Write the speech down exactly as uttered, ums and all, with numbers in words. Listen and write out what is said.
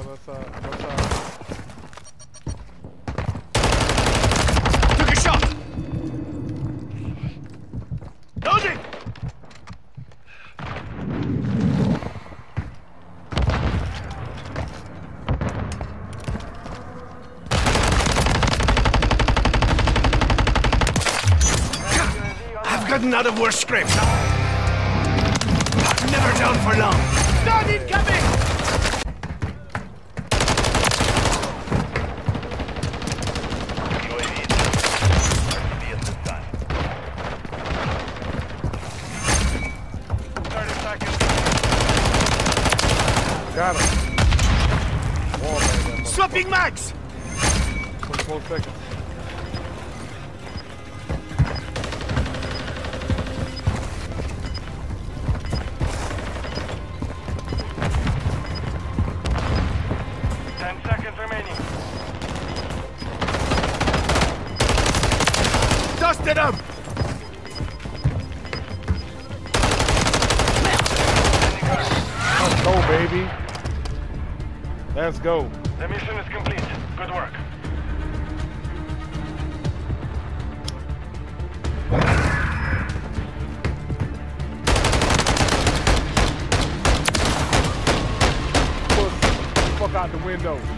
left side, left side. Took a shot! Loading! I've gotten out of worse scrapes. Never down for long. Stun incoming! U A V is at this time. thirty seconds. Got him. Wall man, Swapping mags! twenty-four seconds. ten seconds remaining. Dusted him! Let's go, baby. Let's go. The mission is complete. Good work. Fuck out the window.